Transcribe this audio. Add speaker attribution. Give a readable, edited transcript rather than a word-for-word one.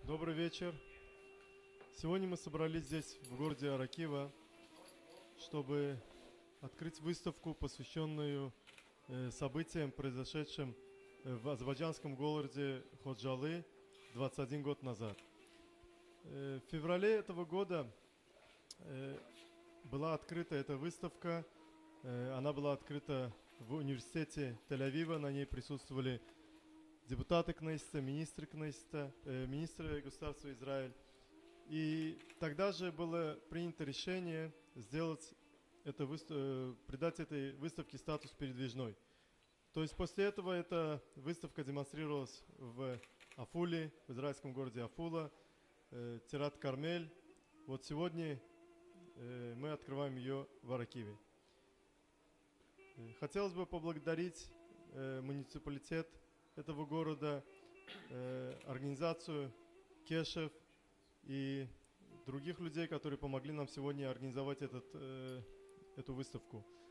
Speaker 1: Добрый вечер. Сегодня мы собрались здесь, в городе Аракива, чтобы открыть выставку, посвященную событиям, произошедшим в азербайджанском городе Ходжалы 21 год назад. В феврале этого года была открыта эта выставка. Она была открыта в университете Тель-Авива. На ней присутствовали депутаты Кнессета, министры Кнессета, министры государства Израиль. И тогда же было принято решение сделать придать этой выставке статус передвижной. То есть после этого эта выставка демонстрировалась в Афуле, в израильском городе Афула, Тират Кармель. Вот сегодня мы открываем ее в Аракиве. Хотелось бы поблагодарить муниципалитет этого города, организацию Кешев и других людей, которые помогли нам сегодня организовать эту выставку.